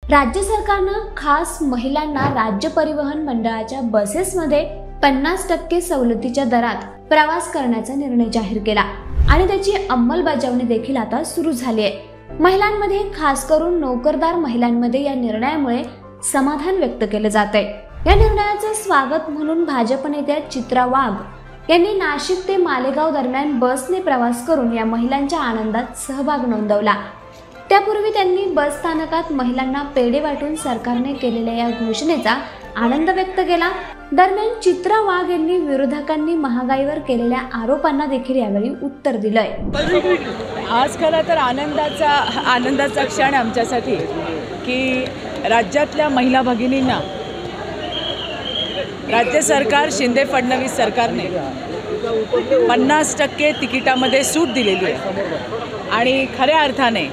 राज्य सरकारनं खास महिलांना राज्य परिवहन मंडळाच्या बसेसमध्ये 50% सवलतीच्या दरात प्रवास करण्याचा निर्णय जाहीर केला आणि त्याची अंमलबजावणी देखील आता सुरू झाली आहे। महिलांमध्ये खास करून नोकरदार महिलांमध्ये या निर्णयामुळे समाधान व्यक्त केले जाते। या निर्णयाचं स्वागत म्हणून भाजप नेत्या चित्रा वाघ यांनी नाशिक ते मालेगाव दरम्यान बसने प्रवास करून या महिलांच्या आनंदात सहभाग नोंदवला। त्यापूर्वी त्यांनी बस स्थानकात महिलांना पेढे वाटून सरकारने केलेल्या या घोषणेचा आनंद व्यक्त केला। दरम्यान चित्रा वाघ यांनी विरोधकांनी महागाईवर केलेल्या आरोपांना देखील यावेळी उत्तर दिलंय। आज खरं तर आनंदाचा क्षण आमच्यासाठी की राज्यातल्या महिला भगिनींना राज्य सरकार शिंदे फडणवीस सरकारने 50% तिकिटामध्ये सूट दिलेली आहे आणि खऱ्या अर्थाने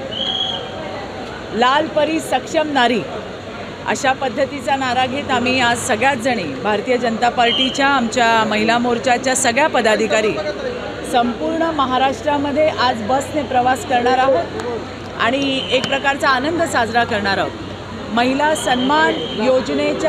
लाल परी सक्षम नारी अशा पद्धतीचा नारा घेत आम्ही आज सगळ्याच जणी भारतीय जनता पार्टीच्या आमच्या महिला मोर्चाच्या सगळ्या पदाधिकारी संपूर्ण महाराष्ट्रामध्ये आज बसने प्रवास करणार आहोत आणि एक प्रकारचा आनंद साजरा करणार आहोत। महिला सन्मान योजनेच्या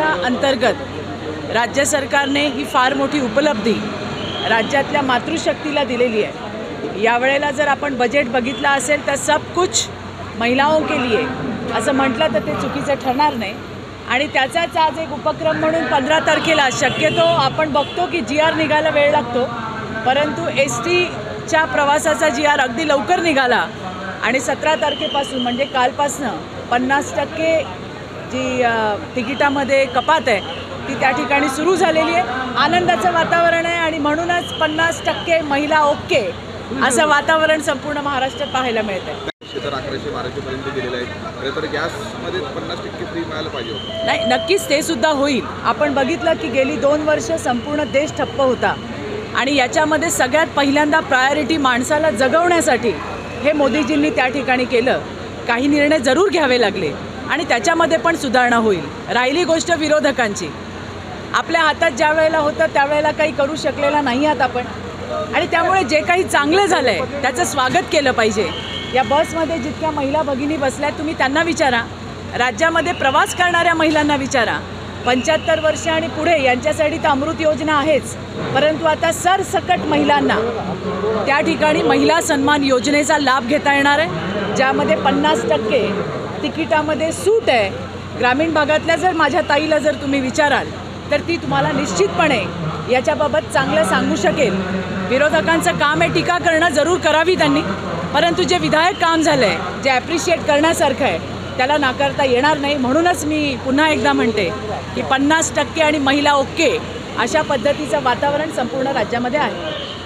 अंतर्गत राज्य सरकारने ही फार मोठी उपलब्धी राज्यातल्या मातृशक्तीला दिलेली आहे। यावेळेला जर आपण बजेट बघितला असेल तर सब कुछ महिलाओं के लिए असं म्हटलं तर ते चुकीचं ठरणार नाही आणि त्याचाच आज एक उपक्रम म्हणून 15 तारखेला शक्यतो आपण बघतो की GR निघायला वेळ लागतो, परंतु STच्या प्रवासाचा GR अगदी लवकर निघाला आणि 17 तारखेपासून म्हणजे कालपासनं 50% जी तिकिटामध्ये कपात आहे ती त्या ठिकाणी सुरू झालेली आहे। आनंदाचं वातावरण आहे आणि म्हणूनच 50% महिला ओके असं वातावरण संपूर्ण महाराष्ट्रात पाहायला मिळतं। 1100-1200 पर्यंत गेलेलं आहे, खरं तर गॅसमध्ये 50% फ्री मिळायला पाहिजे होतं। नाही, नक्कीच ते सुद्धा होईल। आपण बघितलं की गेली 2 वर्ष संपूर्ण देश ठप्प होता आणि याच्यामध्ये सगळ्यात पहिल्यांदा प्रायोरिटी माणसाला जगवण्यासाठी हे मोदीजींनी त्या ठिकाणी केलं। काही निर्णय जरूर घ्यावे लागले आणि त्याच्यामध्ये पण सुधारणा होईल। राहिली गोष्ट विरोधकांची, आपल्या हातात ज्या वेळेला होतं त्यावेळेला काही करू शकलेला नाही आहात आपण आणि त्यामुळे जे काही चांगलं झालं आहे त्याचं स्वागत केलं पाहिजे। या बसमध्ये जितक्या महिला भगिनी बसल्यात तुम्ही त्यांना विचारा, राज्यामध्ये प्रवास करणाऱ्या महिलांना विचारा। 75 वर्ष आणि पुढे यांच्यासाठी तर अमृत योजना आहेच, परंतु आता सरसकट महिलांना त्या ठिकाणी महिला सन्मान योजनेचा लाभ घेता येणार आहे, ज्यामध्ये 50% तिकिटामध्ये सूट आहे। ग्रामीण भागातल्या जर माझ्या ताईला जर तुम्ही विचाराल तर ती तुम्हाला निश्चितपणे याच्याबाबत चांगलं सांगू शकेल। विरोधकांचं काम आहे टीका करणं, जरूर करावी त्यांनी, परंतु जे विधायक काम झालं आहे, जे ॲप्रिशिएट करण्यासारखं आहे त्याला नाकारता येणार नाही। म्हणूनच मी पुन्हा एकदा म्हणते की 50% आणि महिला ओके अशा पद्धतीचं वातावरण संपूर्ण राज्यामध्ये आहे।